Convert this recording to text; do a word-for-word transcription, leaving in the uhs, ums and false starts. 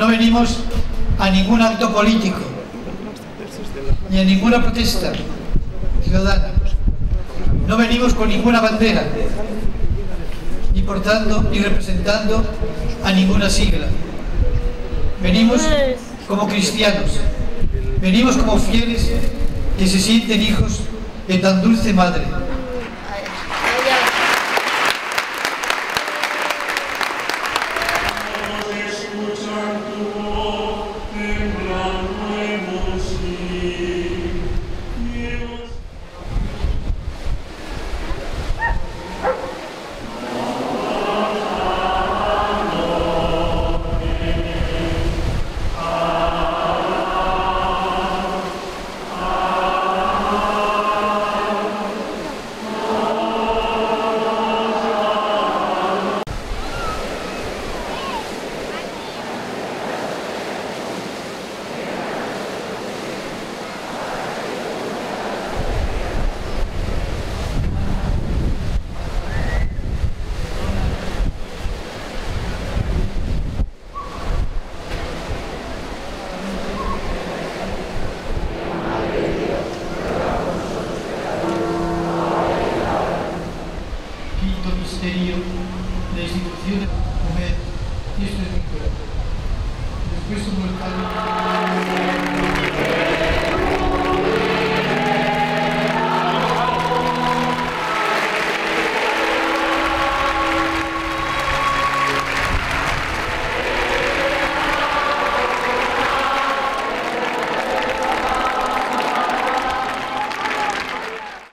No venimos a ningún acto político, ni a ninguna protesta ciudadana. No venimos con ninguna bandera, ni portando ni representando a ninguna sigla. Venimos como cristianos, venimos como fieles que se sienten hijos de tan dulce madre. Misterio, la institución de comer, y esto es mi cuerpo. Después como el